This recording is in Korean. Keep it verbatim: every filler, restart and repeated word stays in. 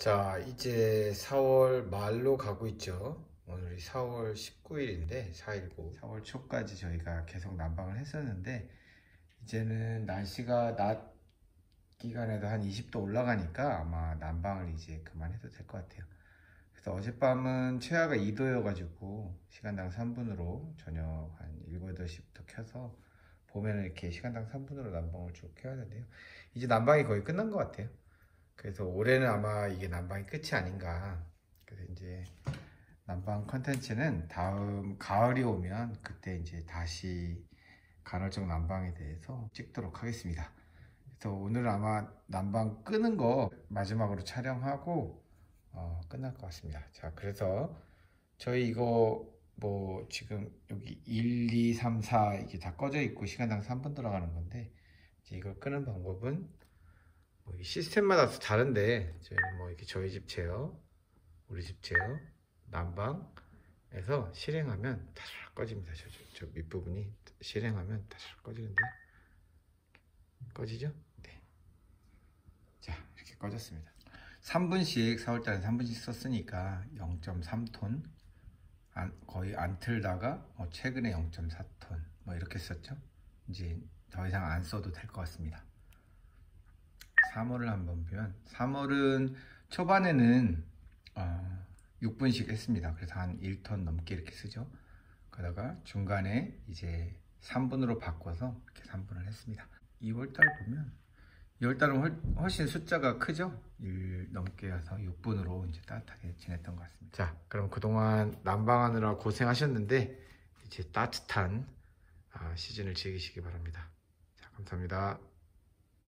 자, 이제 사월 말로 가고 있죠. 오늘이 사월 십구일인데 사일구 사월 초까지 저희가 계속 난방을 했었는데, 이제는 날씨가 낮 기간에도 한 이십 도 올라가니까 아마 난방을 이제 그만해도 될 것 같아요. 그래서 어젯밤은 최하가 이 도여 가지고 시간당 삼 분으로 저녁 한 일곱, 여덟 시부터 켜서 보면은 이렇게 시간당 삼 분으로 난방을 쭉 켜야 하는데요. 이제 난방이 거의 끝난 것 같아요. 그래서 올해는 아마 이게 난방이 끝이 아닌가. 그래서 이제 난방 컨텐츠는 다음 가을이 오면 그때 이제 다시 간헐적 난방에 대해서 찍도록 하겠습니다. 그래서 오늘 아마 난방 끄는 거 마지막으로 촬영하고 어, 끝날 것 같습니다. 자, 그래서 저희 이거 뭐 지금 여기 일, 이, 삼, 사 이게 다 꺼져 있고 시간당 삼 분 들어가는 건데, 이제 이걸 끄는 방법은 뭐 시스템마다 다른데, 저희는 뭐 이렇게 저희 집 제어, 우리 집 제어, 난방에서 실행하면 다시 꺼집니다. 저, 저, 저 밑부분이 실행하면 다시 꺼지는데, 꺼지죠? 네. 자, 이렇게 꺼졌습니다. 삼 분씩 사월달에 삼 분씩 썼으니까 영 점 삼 톤 안, 거의 안 틀다가 어, 최근에 영 점 사 톤 뭐 이렇게 썼죠. 이제 더 이상 안 써도 될 것 같습니다. 삼월을 한번 보면, 삼월은 초반에는 어, 육 분씩 했습니다. 그래서 한 일 톤 넘게 이렇게 쓰죠. 그러다가 중간에 이제 삼 분으로 바꿔서 이렇게 삼 분을 했습니다. 이월달 보면, 이월달은 훨씬 숫자가 크죠. 일 넘게 해서 육 분으로 이제 따뜻하게 지냈던 것 같습니다. 자, 그럼 그동안 난방하느라 고생하셨는데 이제 따뜻한 시즌을 즐기시기 바랍니다. 자, 감사합니다.